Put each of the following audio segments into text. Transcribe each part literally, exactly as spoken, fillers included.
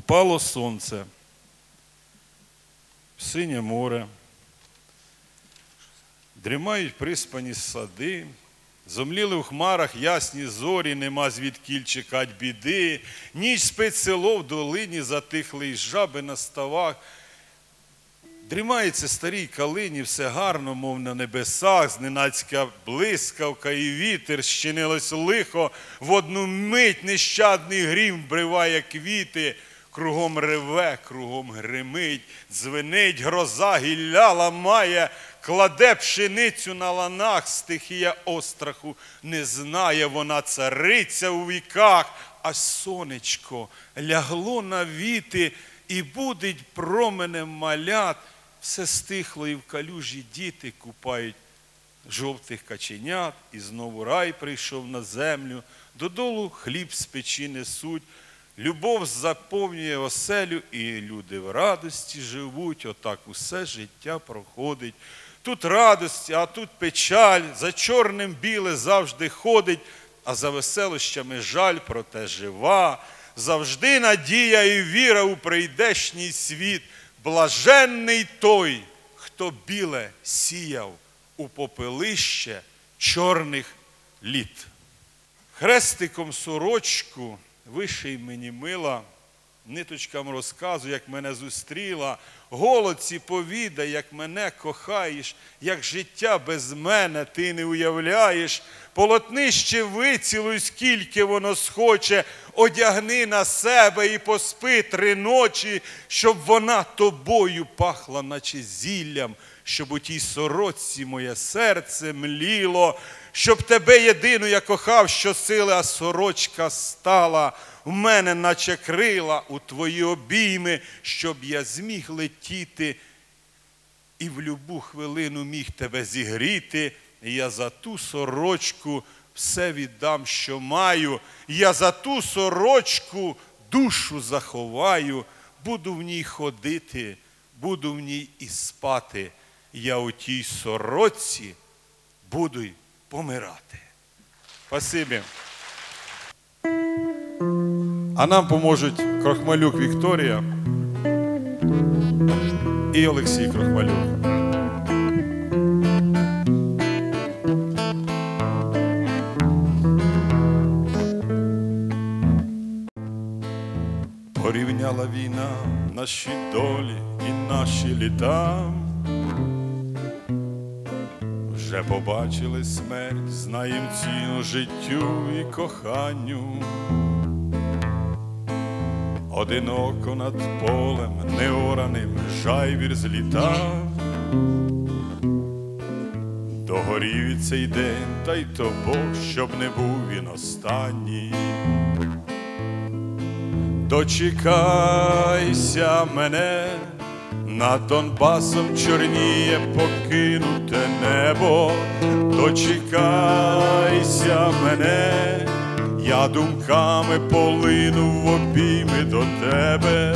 Упало сонце, синє море, дрімають приспані сади, зомліли в хмарах ясні зорі, нема звідкіль чекать біди, ніч спить село в долині, затихли й жаби на ставах. Дрімається старій калині, все гарно, мов на небесах, зненацька блискавка і вітер, щинилось лихо, в одну мить нещадний грім вбриває квіти, кругом реве, кругом гримить, дзвенить, гроза гілля ламає, кладе пшеницю на ланах, стихія остраху не знає, вона цариця у віках, а сонечко лягло на віти і будить променем малят. Все стихло і в калюжі діти купають жовтих каченят, і знову рай прийшов на землю, додолу хліб з печі несуть, любов заповнює оселю, і люди в радості живуть, отак усе життя проходить. Тут радості, а тут печаль, за чорним біле завжди ходить, а за веселощами жаль, проте жива. Завжди надія і віра у прийдешній світ. Блаженний той, хто біле сіяв у попелище чорних літ. Хрестиком сорочку виший мені мила, ниточкам розказу, як мене зустріла, голодці повідай, як мене кохаєш, як життя без мене ти не уявляєш, полотнище вицілуй, скільки воно схоче, одягни на себе і поспи три ночі, щоб вона тобою пахла, наче зіллям, щоб у тій сорочці моє серце мліло, щоб тебе єдину я кохав щосили, а сорочка стала в мене, наче крила, у твої обійми, щоб я зміг летіти і в любу хвилину міг тебе зігріти. І я за ту сорочку все віддам, що маю. Я за ту сорочку душу заховаю. Буду в ній ходити, буду в ній і спати. Я у тій сорочці буду й помирати. Спасибі. А нам поможуть Крохмалюк Вікторія і Олексій Крохмалюк. Порівняла війна наші долі і наші літа. Вже побачили смерть, знаєм ціну життю і коханню. Одиноко над полем неораним жайвір злітав. Догорів і цей день, та й то Бог, щоб не був він останній. Дочекайся мене, над Донбасом чорніє покинуте небо. Дочекайся мене, я думками полину в обійми до тебе.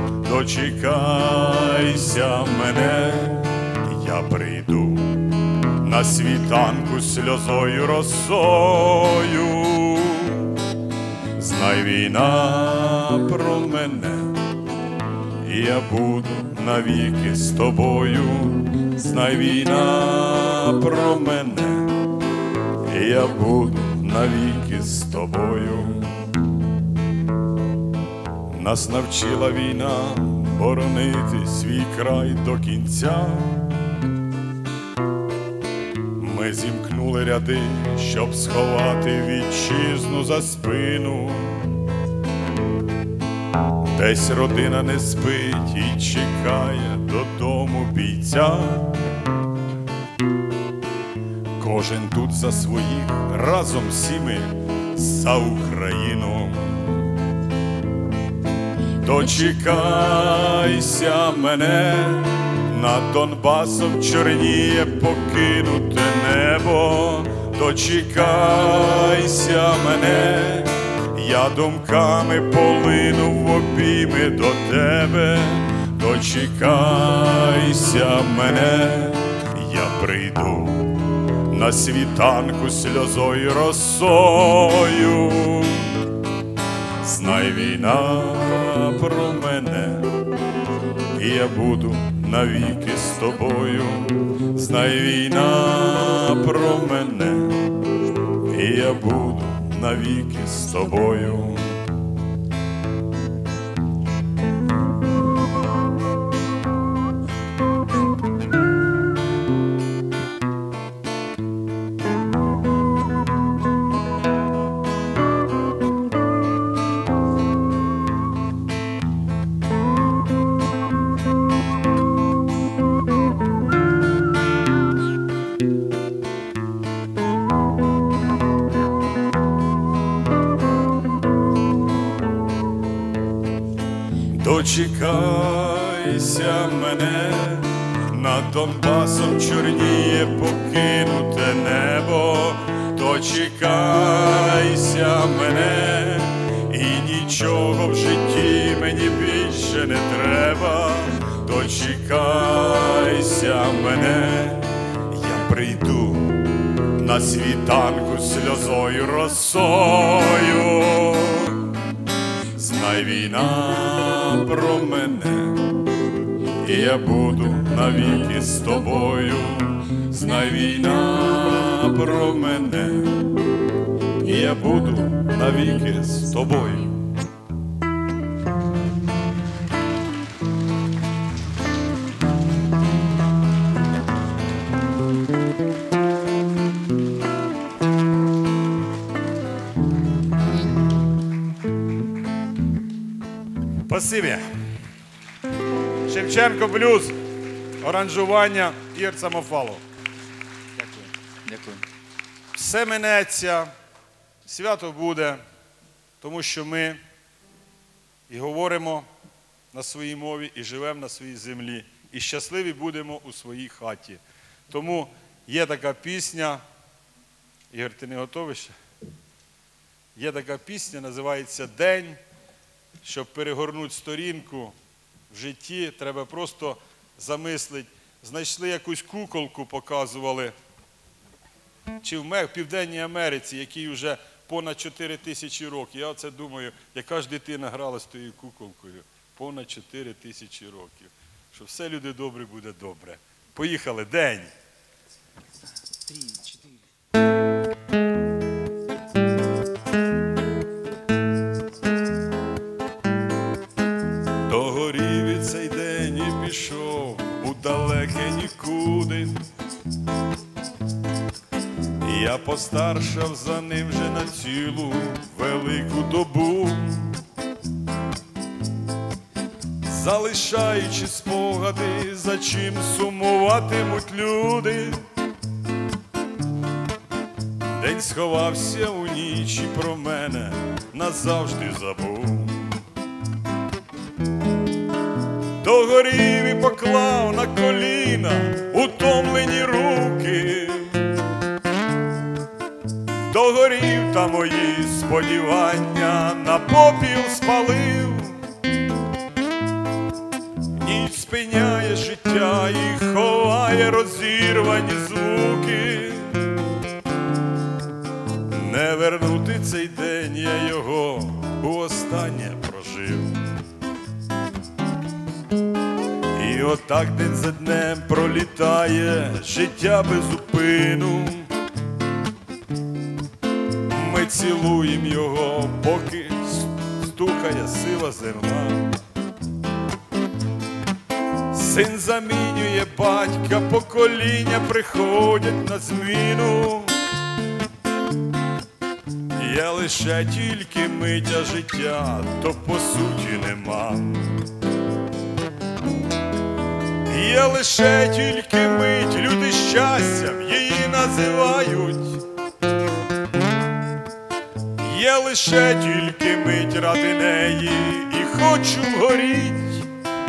Дочекайся мене, я прийду на світанку сльозою росою. Знай, війна про мене, і я буду навіки з тобою. Знай, війна про мене, і я буду навіки з тобою. Нас навчила війна боронити свій край до кінця. Ми зімкнули ряди, щоб сховати вітчизну за спину. Десь родина не спить і чекає додому бійця. Кожен тут за своїх, разом всі ми за Україну. Дочекайся мене, над Донбасом чорніє покинуте небо. Дочекайся мене, я думками полину в обійми до тебе. Дочекайся мене, я прийду на світанку сльозою росою. знай війна про мене, і я буду навіки з тобою. Знай війна про мене, і я буду навіки з тобою. Дочекайся мене, над Донбасом чорніє покинуте небо. Дочекайся мене, і нічого в житті мені більше не треба. Дочекайся мене, я прийду на світанку сльозою росою. Знай війна про мене, і я буду навіки з тобою. Знай війна про мене, і я буду навіки з тобою. Спасибі. Шевченко блюз, оранжування, Ігор Самофалов. Дякую. Дякую. Все минеться, свято буде, тому що ми і говоримо на своїй мові, і живемо на своїй землі, і щасливі будемо у своїй хаті. Тому є така пісня, Ігор, ти не готовий ще? Є така пісня, називається «День». Щоб перегорнути сторінку в житті, треба просто замислити. Знайшли якусь куколку, показували, чи в Південній Америці, якій вже понад чотири тисячі років. Я оце думаю, яка ж дитина грала з тією куколкою? Понад чотири тисячі років. Що все, люди добрі, буде добре. Поїхали, день. Три, чотири. Догорів і цей день і пішов у далеке нікуди. Я постаршав за ним вже на цілу велику добу, залишаючи спогади, за чим сумуватимуть люди. День сховався у ніч і про мене назавжди забув. Догорів і поклав на коліна утомлені руки. Догорів та мої сподівання на попіл спалив. Ніч спиняє життя і ховає розірвані звуки. Не вернути цей день, я його востаннє прожив. І отак день за днем пролітає життя без зупину. Ми цілуємо його, поки стукає сила зерна. Син замінює батька, покоління приходять на зміну. Я лише тільки мить, а життя то по суті нема. Я лише тільки мить, люди щастям її називають. Я лише тільки мить ради неї і хочу горіть.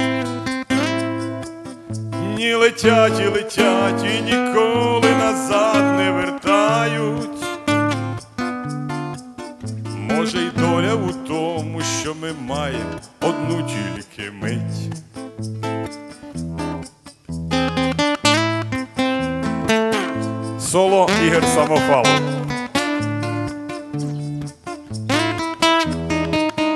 Ні летять і летять і ніколи назад не вертають. Може й доля у тому, що ми маємо одну тільки мить. Соло Ігор Самофалов.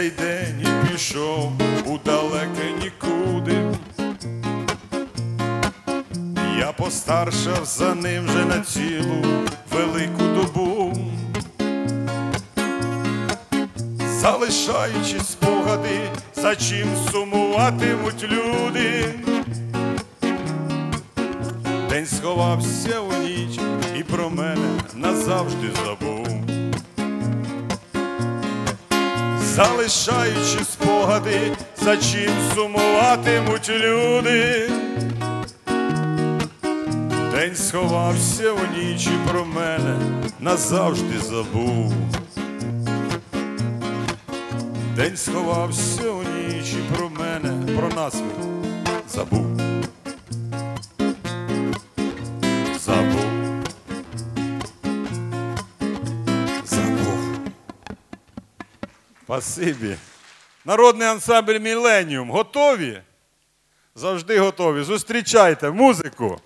цей день і пішов у далеке нікуди. Я постаршав за ним вже на цілу велику добу, залишаючи спогади, за чим сумуватимуть люди. День сховався у ніч і про мене назавжди забув, залишаючи спогади, за чим сумуватимуть люди. День сховався у ніч і про мене назавжди забув. День сховався у ніч і про мене, про нас забув. Забув. Забув. Спасибі. Народний ансамбль «Міленіум». Готові? Завжди готові. Зустрічайте музику.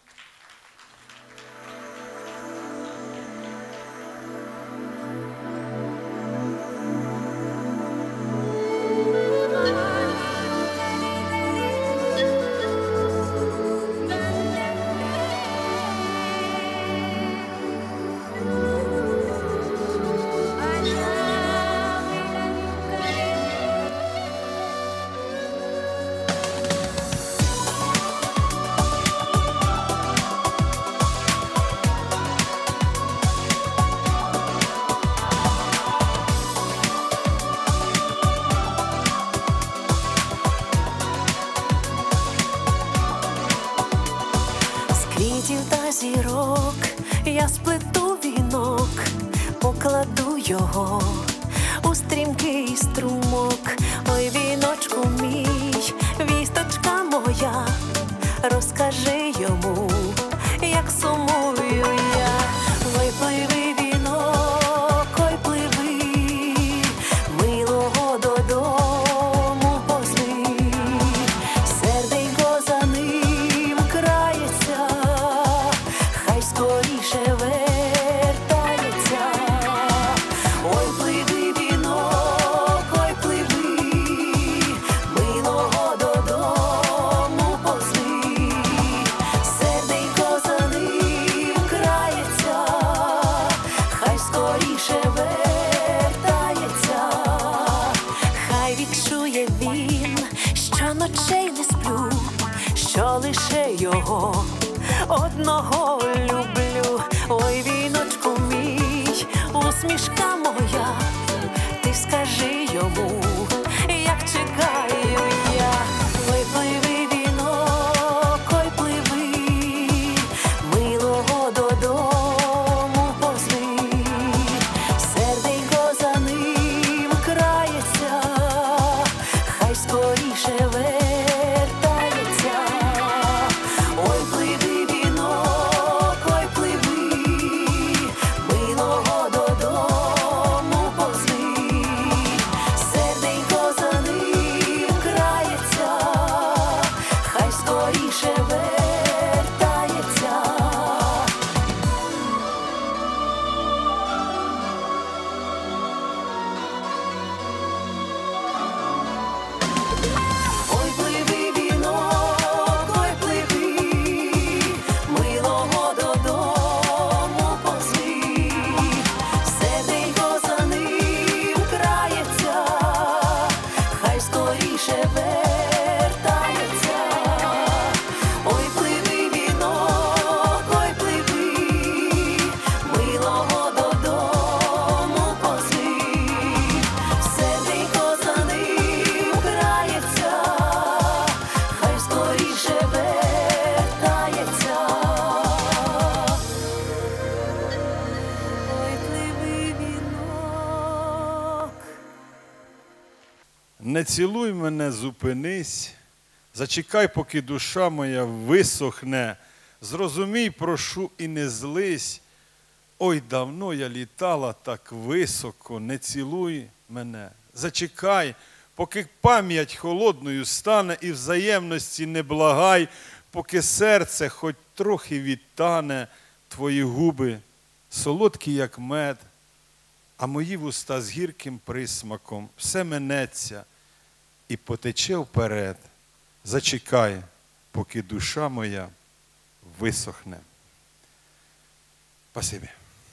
Та зірок я сплету вінок, покладу його у стрімкий струмок. Ой, віночку мій, вісточка моя, розкажи йому, як сумую я. Ой, пливи, вінок, ой, пливи, милого додому позви, серденько за ним крається, скоріше вертається. Ой, пливи, вінок, ой, пливи, милого додому позви, серденько за ним крається, хай скоріше вертається. Хай відчує він, що ночей не сплю, що лише його одного люблю. Ой, віночку мій, усмішка моя, ти скажи йому, як чекаю я. Ой, пливи, вінок, ой, пливи, милого додому позви, серденько за ним крається, хай скоріше вертається. Ой, пливи, вінок, ой, пливи, милого додому позви, серденько за ним крається, хай скоріше вертається. Ой, пливи, вінок, ой, пливи, милого додому позви, серденько за ним крається, хай скоріше вертається. Ой, пливи, вінок, ой, пливи, милого додому позви, серденько за ним крається, хай скоріше вертається. Ой, пливи, вінок. Не цілуй мене, зупинись, зачекай, поки душа моя висохне, зрозумій, прошу, і не злись. Ой, давно я літала так високо, не цілуй мене, зачекай, поки пам'ять холодною стане і взаємності не благай, поки серце хоч трохи відтане, твої губи солодкі, як мед, а мої вуста з гірким присмаком, все минеться і потече вперед. Зачекай, поки душа моя висохне. Спасибі.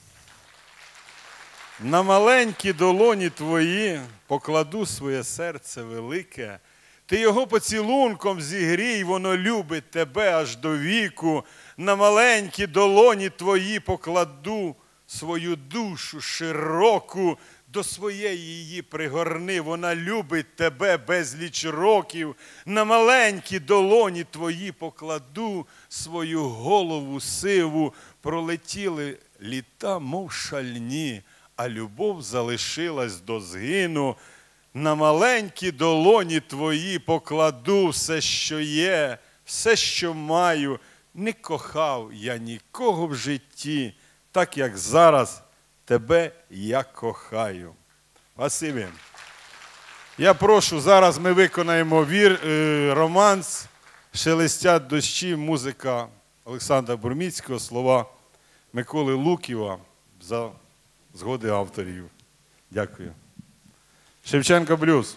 На маленькі долоні твої покладу своє серце велике. Ти його поцілунком зігрій, воно любить тебе аж до віку. На маленькі долоні твої покладу свою душу широку. До своєї її пригорни, вона любить тебе безліч років. На маленькі долоні твої покладу свою голову сиву. Пролетіли літа, мов шальні, а любов залишилась до згину. На маленькі долоні твої покладу все, що є, все, що маю. Не кохав я нікого в житті, так як зараз тебе я кохаю. Спасибі. Я прошу, зараз ми виконаємо вір, е, романс «Шелестять дощі», музика Олександра Бурміцького, слова Миколи Луківа за згоди авторів. Дякую. Шевченко блюз.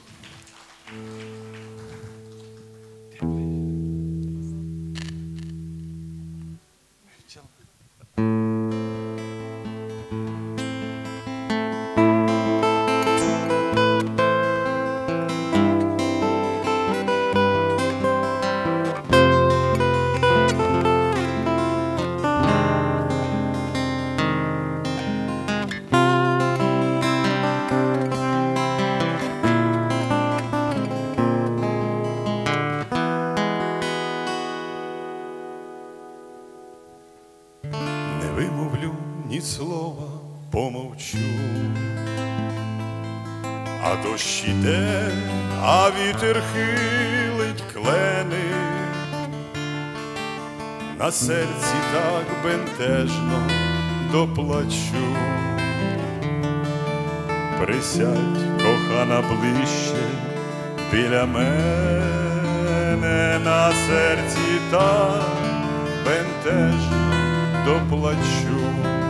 Вимовлю ні слова, помовчу, а дощ іде, а вітер хилить клени, на серці так бентежно доплачу. Присядь, кохана, ближче біля мене, на серці так бентежно доплачу.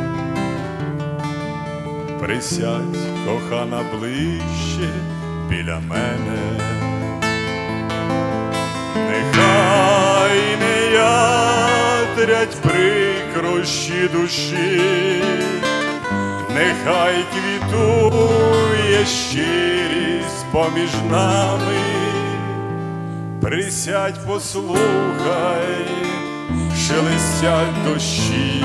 Присядь, кохана, ближче біля мене. Нехай не ятрять прикрощі душі, нехай квітує щирість поміж нами. Присядь, послухай, шелестять дощі,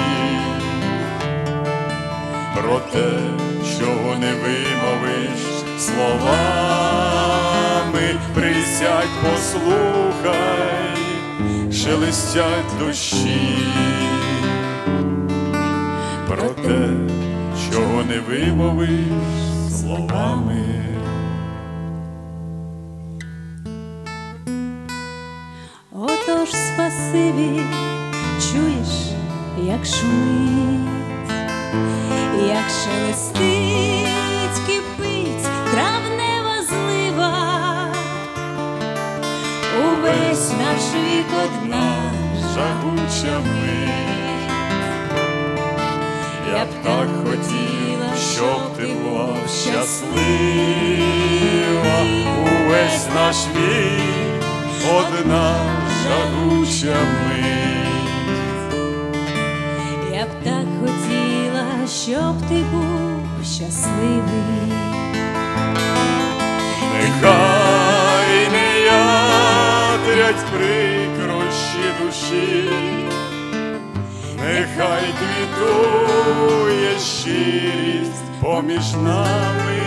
про те, чого не вимовиш словами. Присядь, послухай, шелестять дощі, про те, чого не вимовиш словами. Отож спасибі, чуєш, як шумить, як шелестить, кипить травнева злива. Увесь наш вік одна Жагуча мить, я б так хотіла, щоб ти була щаслива. Увесь наш вік одна жагуча мить, я б так хотіла, щоб ти був щасливий. нехай не ятрять прикрощі душі, нехай квітує щирість поміж нами.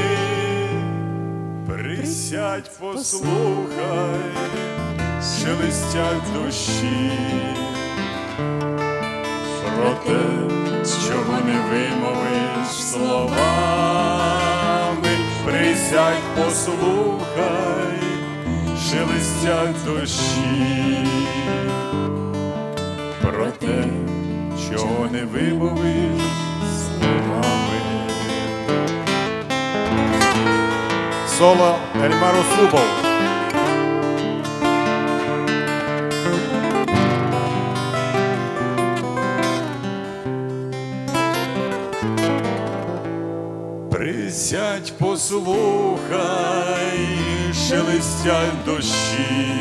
Присядь, послухай, шелестять дощі, про те, чого не вимовиш словами. Присядь, послухай, шелестять дощі, про те, чого не вимовиш словами. Соло Ельмар Усупов. Присядь, послухай, шелестять дощі,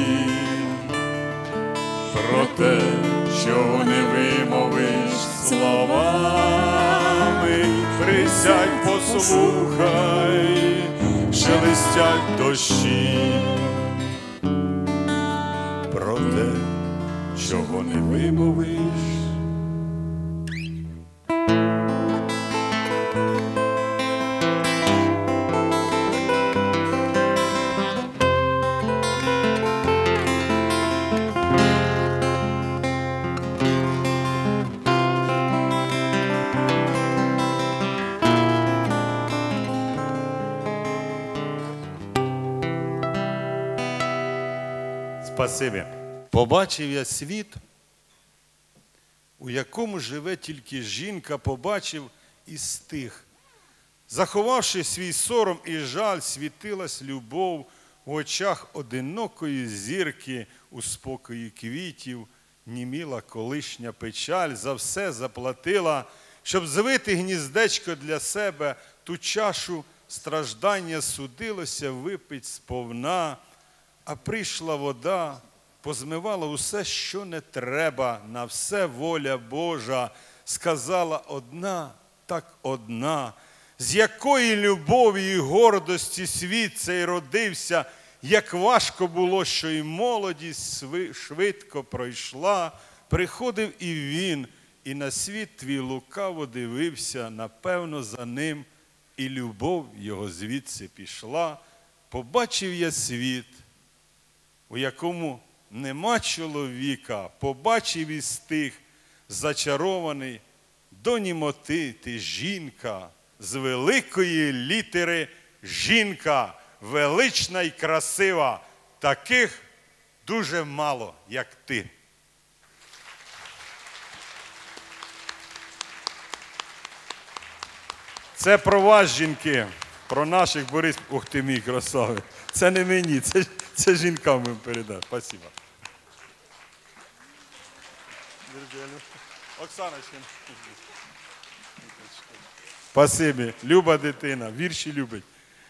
про те, що не вимовиш словами. Присядь, послухай, шелестять дощі, про те, чого не вимовиш. Спасибі. Побачив я світ, у якому живе тільки жінка, побачив і стих. Заховавши свій сором і жаль, світилась любов в очах одинокої зірки, у спокої квітів, німіла колишня печаль, за все заплатила, щоб звити гніздечко для себе, ту чашу страждання судилося випить сповна. А прийшла вода, позмивала усе, що не треба, на все воля Божа, сказала одна, так одна, з якої любові і гордості світ цей родився, як важко було, що і молодість швидко пройшла, приходив і він, і на світ твій лукаво дивився, напевно, за ним і любов його звідси пішла. Побачив я світ, у якому нема чоловіка, побачив із тих, зачарований до німоти ти жінка, з великої літери жінка, велична й красива, таких дуже мало, як ти. Це про вас, жінки, про наших Борис. Ух ти мій красавець. Це не мені, це, це жінкам ми передав. Спасибо. Оксаночка. Спасибі. Люба дитина, вірші любить.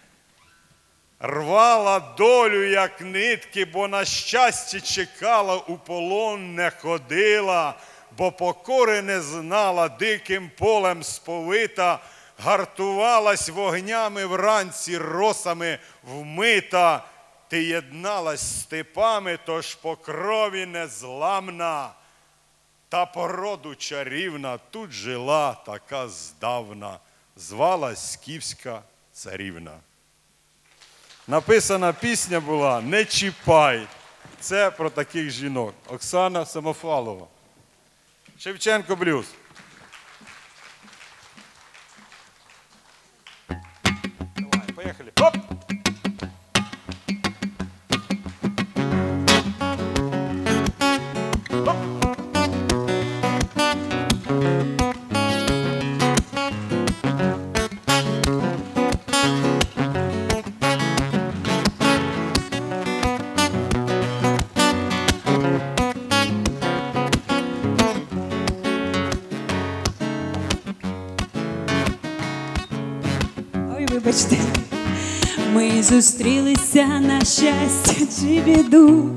Рвала долю, як нитки, бо на щастя чекала, у полон не ходила, бо покори не знала, диким полем сповита, гартувалась вогнями вранці, росами вмита. Ти єдналась степами, тож по крові незламна. Та породу чарівна тут жила така здавна, звалась Скіфська царівна. Написана пісня була «Не чіпай». Це про таких жінок. Оксана Самофалова. Шевченко блюз. Давай, поїхали. Оп! Вибачте, ми зустрілися на щастя чи біду,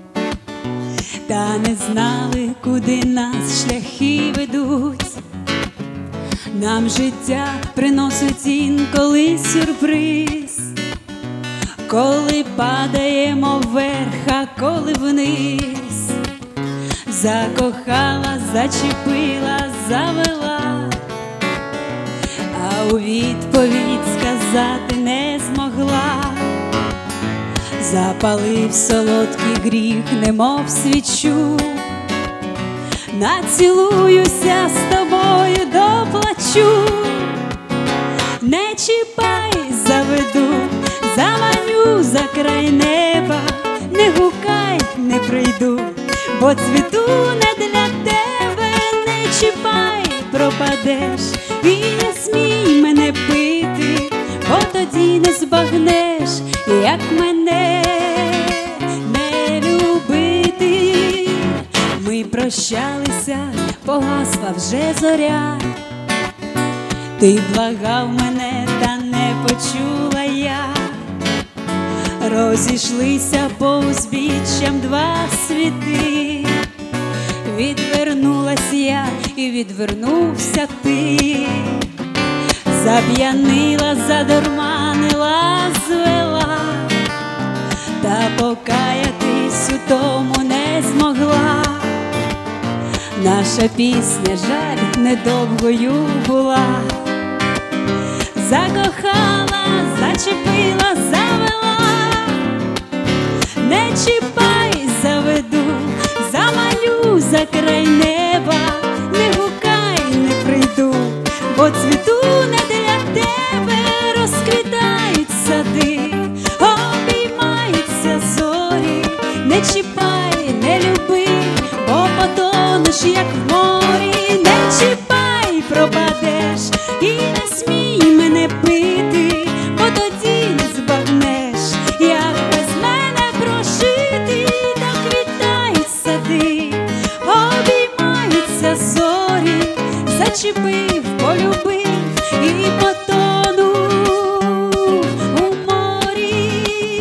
та не знали, куди нас шляхи ведуть. Нам життя приносить інколи сюрприз, коли падаємо вверх, а коли вниз. Закохала, зачепила, завела, а у відповідь сказати не змогла. Запалив солодкий гріх, немов свічу. Націлуюся з тобою до плачу. Не чіпай, заведу, заманю за край неба. Не гукай, не прийду, бо цвіту не для тебе. Не чіпай, пропадеш, і не смій мене пити, бо тоді не збагнеш, як мене не любити. Ми прощалися, погасла вже зоря. Ти благав мене, та не почула я, розійшлися по узбіччям два світи. Відвернулась я і відвернувся ти, зап'янила, задурманила, звела, та покаятись у тому не змогла. Наша пісня, жаль, недовгою була. Закохала, зачепила, завела, не чіпай, заведу, замалю за край неба, не гукай, не прийду, бо цвіту не для тебе, розквітають сади, обіймаються зорі, не чіпай, не люби, бо потонеш, як в морі, не чіпай, пропадеш, і не смій мене пити, бо тоді не збагнеш, як без мене прожити. Так вітають сади, обіймаються зорі, зачепив, полюбив і потонув у морі.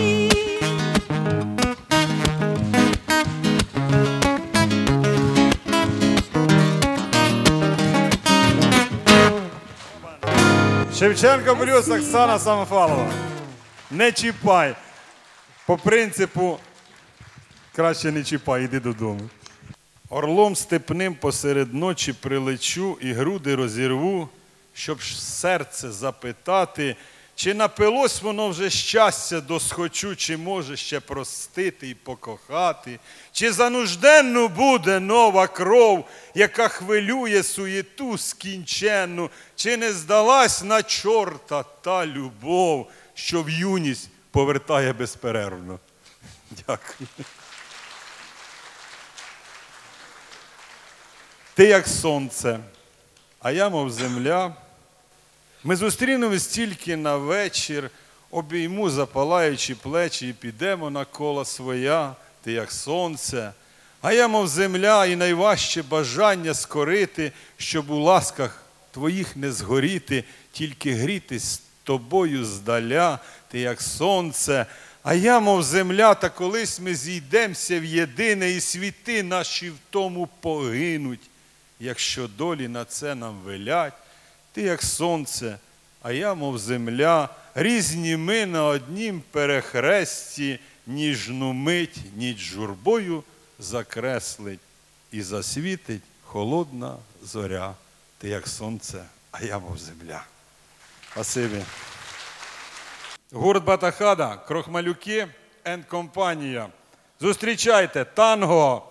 Шевченко Брюс, Оксана Самофалова. Не чіпай. По принципу, краще не чіпай, іди додому. Орлом степним посеред ночі прилечу і груди розірву, щоб ж серце запитати, чи напилось воно вже щастя досхочу, чи може ще простити і покохати, чи занужденну буде нова кров, яка хвилює суєту скінченну, чи не здалась на чорта та любов, що в юність повертає безперервно. Дякую. Ти як сонце, а я, мов земля. Ми зустрінемось тільки на вечір, обійму запалаючи плечі і підемо на кола своя. Ти як сонце, а я, мов земля, і найважче бажання скорити, щоб у ласках твоїх не згоріти, тільки грітись з тобою здаля. Ти як сонце, а я, мов земля, та колись ми зійдемося в єдине, і світи наші в тому погинуть, якщо долі на це нам велять. Ти як сонце, а я, мов земля, різні ми на однім перехресті, ніжну мить ніч журбою закреслить, і засвітить холодна зоря. Ти як сонце, а я, мов земля. Спасибі. Гурт Батахада, Крохмалюки енд компанія. Зустрічайте, танго.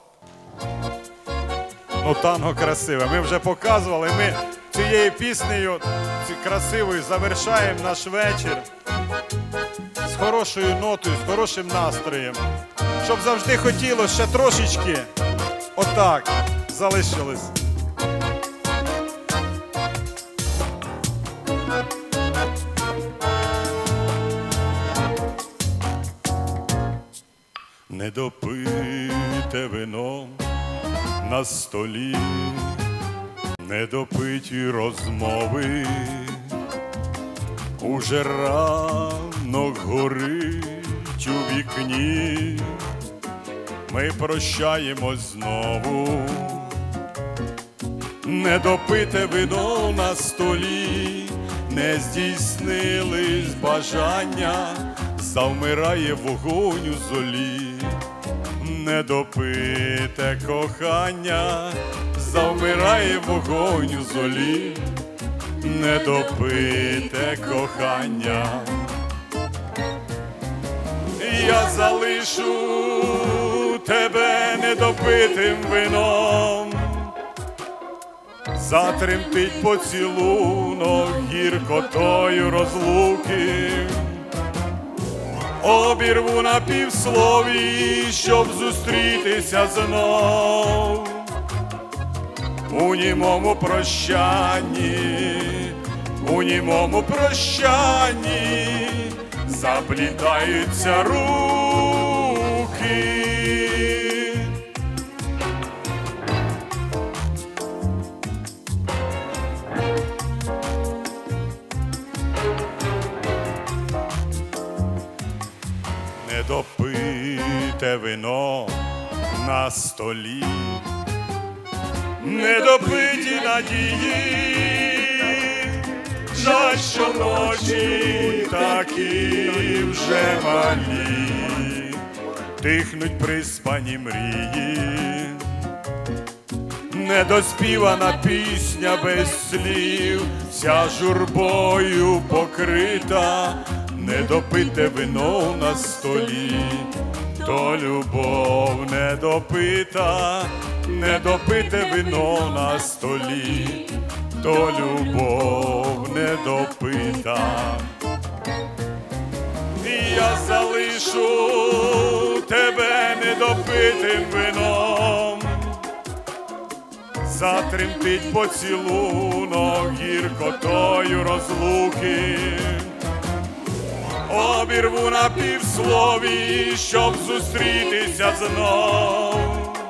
Ну, танго красиве. Ми вже показували, ми цією піснею красивою завершаємо наш вечір з хорошою нотою, з хорошим настроєм. Щоб завжди хотілося ще трошечки отак залишилось. Недопите вино на столі, недопиті розмови, уже ранок горить у вікні, ми прощаємось знову. Недопите вино на столі, не здійснились бажання, завмирає вогонь у золі. Недопите кохання, завмирає вогонь у золі. Недопите кохання. Я залишу тебе недопитим вином, затремтить поцілунок гіркотою розлуки. Обірву на півслові, щоб зустрітися знов. У німому прощанні, у німому прощанні заплітаються руки. недопите вино на столі, недопиті надії, жаль, що ночі такі вже малі, тихнуть приспані мрії, недоспівана пісня без слів, вся журбою покрита, недопите вино на столі, то любов недопита, недопите вино на столі, то любов недопита. І я залишу тебе недопитим вином, затремтить поцілунок гіркотою розлуки, обірву на півслові, щоб зустрітися знов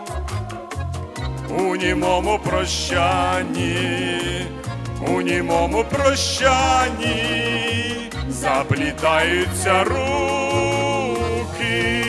у німому прощанні, у німому прощанні заплітаються руки.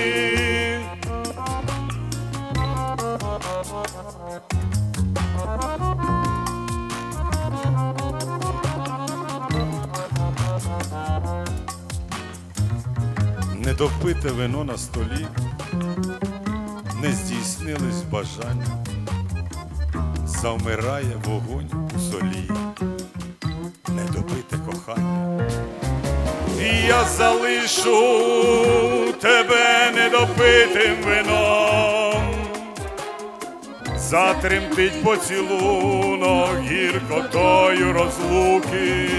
Недопите вино на столі, не здійснились бажання, завмирає вогонь у солі, недопите кохання. І я залишу тебе недопитим вином, затремтить поцілунок гіркотою розлуки,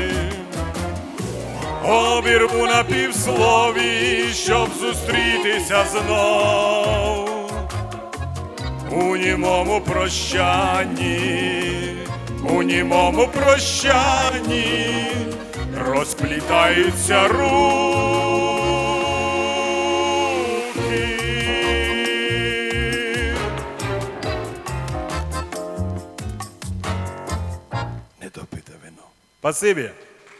обірву на півслові, щоб зустрітися знов у німому прощанні, у німому прощанні розплітаються руки. Недопите вино. Спасибі.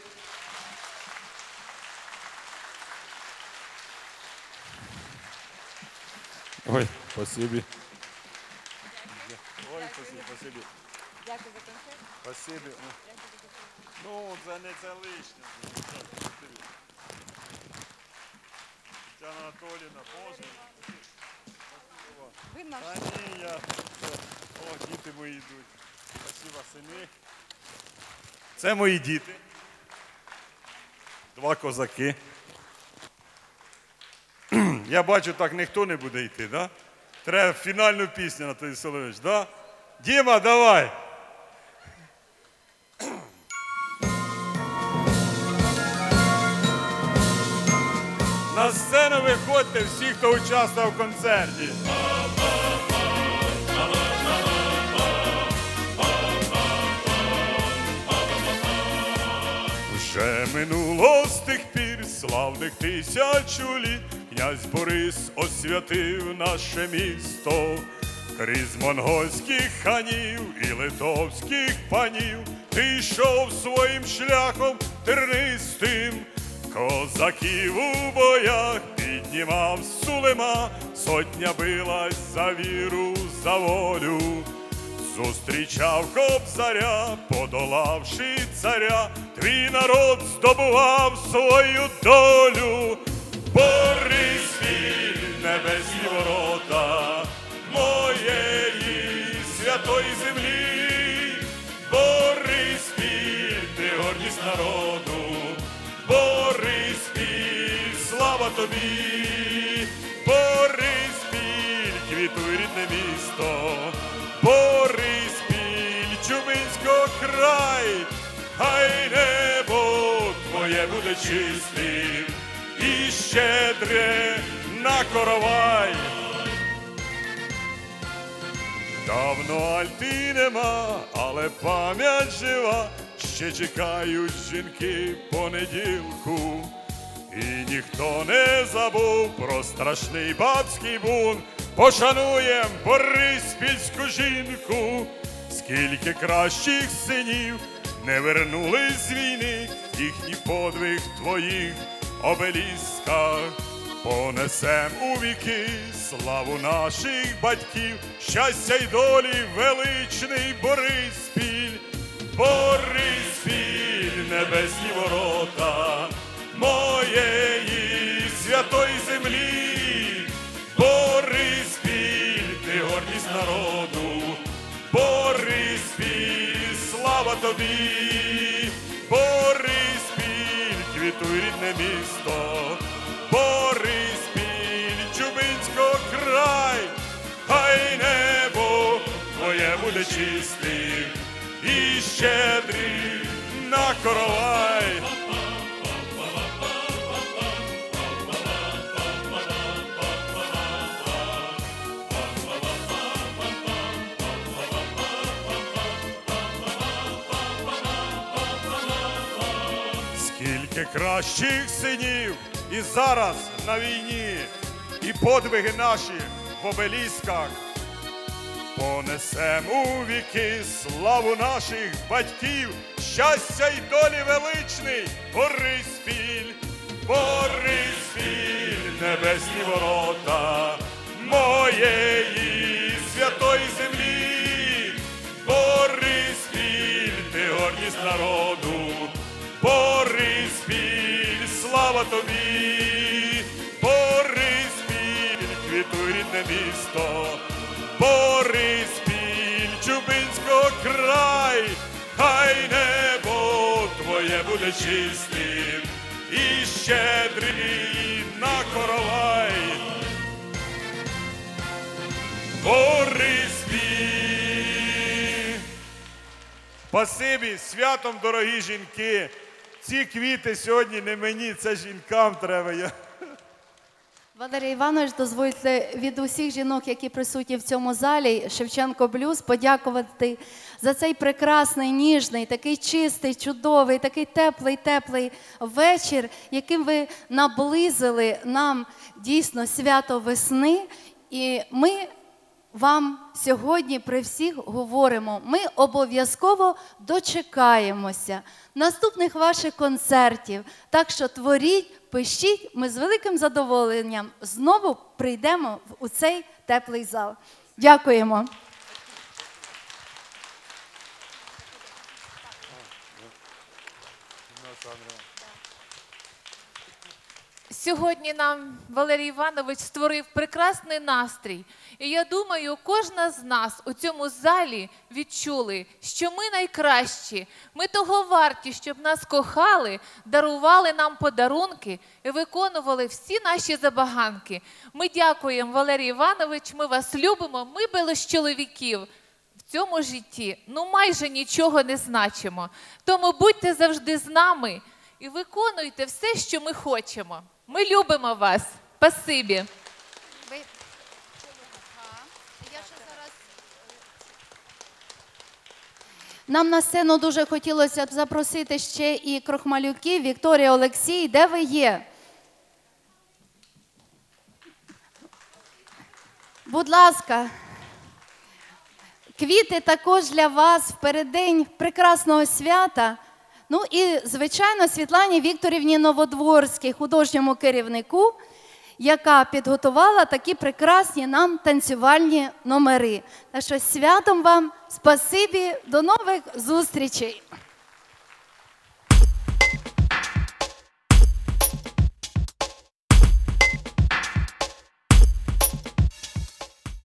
Ой, спасибі. Ой, спасибі, спасибі. Дякую за концерт. Спасибі. Ну, це не це лишнє. Тетяна Анатоліївна, Боже. Ви наш. Та ні, я. О, діти мої йдуть. Спасибо, сини. Це мої діти. Два козаки. Я бачу, так ніхто не буде йти, да? Треба фінальну пісню, Анатолій Соловійович, да? Діма, давай! На сцену виходьте всі, хто участвував в концерті. Вже минуло з тих пір славних тисячу літ, князь Борис освятив наше місто. Крізь монгольських ханів і литовських панів ти йшов своїм шляхом тернистим. Козаків у боях піднімав Сулема, сотня билась за віру, за волю. Зустрічав Кобзаря, подолавши царя, твій народ здобував свою долю. Бориспіль, небесні ворота моєї святої землі. Бориспіль, ти гордість народу, Бориспіль, слава тобі. Бориспіль, квітуй рідне місто, Бориспіль, Чуминського край, хай небо твоє буде чистим і щедре на коровай. Давно Альти нема, але пам'ять жива, ще чекають жінки понеділку. І ніхто не забув про страшний бабський бунт. Пошануєм бориспільську жінку. Скільки кращих синів не вернулись з війни, їхній подвиг твоїх обелісках Понесем у віки славу наших батьків, щастя й долі величний Бориспіль. Бориспіль, небесні ворота моєї святої землі. Бориспіль, ти гордість народу, Бориспіль, слава тобі. Бориспіль, квітуй рідне місто, Бориспіль, Чубинського край, хай небо твоє буде чистим і щедрим на коровай. Скільки кращих синів і зараз на війні, і подвиги наші в обелісках. Понесем у віки славу наших батьків, щастя й долі величний Бориспіль. Бориспіль, небесні ворота моєї святої землі. Бориспіль, ти гордість народу, Бориспіль, слава тобі. Бориспіль, квітуй рідне місто, Бориспіль, Чубинського край, хай небо твоє буде чистим і щедрим на коровай. Бориспіль. Спасибі, святом, дорогі жінки. Ці квіти сьогодні не мені, це жінкам треба. Я... Валерій Іванович, дозвольте від усіх жінок, які присутні в цьому залі, Шевченко Блюз, подякувати за цей прекрасний, ніжний, такий чистий, чудовий, такий теплий, теплий вечір, яким ви наблизили нам дійсно свято весни. І ми вам сьогодні при всіх говоримо, ми обов'язково дочекаємося наступних ваших концертів. Так що творіть, пишіть, ми з великим задоволенням знову прийдемо у цей теплий зал. Дякуємо. Сьогодні нам Валерій Іванович створив прекрасний настрій. І я думаю, кожна з нас у цьому залі відчули, що ми найкращі, ми того варті, щоб нас кохали, дарували нам подарунки і виконували всі наші забаганки. Ми дякуємо, Валерій Іванович, ми вас любимо, ми без чоловіків в цьому житті, ну майже нічого не значимо. Тому будьте завжди з нами і виконуйте все, що ми хочемо. Ми любимо вас. Спасибі. Нам на сцену дуже хотілося б запросити ще і крохмалюків. Вікторія, Олексій, де ви є? Будь ласка. Квіти також для вас в переддень прекрасного свята. Ну і, звичайно, Світлані Вікторівні Новодворській, художньому керівнику, яка підготувала такі прекрасні нам танцювальні номери. Так що святом вам, спасибі, до нових зустрічей!